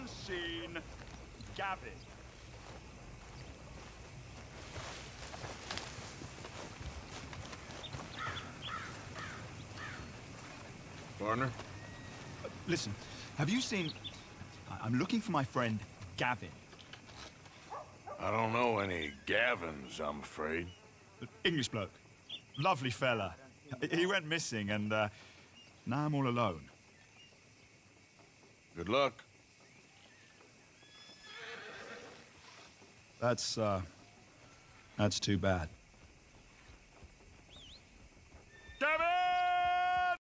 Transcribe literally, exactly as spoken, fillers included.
seen Gavin? Partner? Uh, listen, have you seen... I- I'm looking for my friend Gavin. I don't know any Gavins, I'm afraid. English bloke. Lovely fella. He went missing and uh, now I'm all alone. Good luck. That's, uh... that's too bad.